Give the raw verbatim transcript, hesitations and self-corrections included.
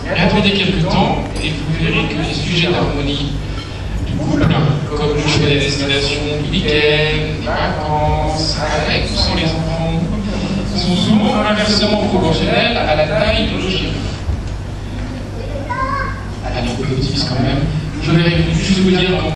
Mais attendez quelques temps et vous verrez que les sujets d'harmonie du couple, comme le choix des destinations du week-end, des vacances, avec ou sans les enfants, sont souvent inversement proportionnels à la taille de nos chiens. Allez, on peut le dire quand même. Je vais juste vous dire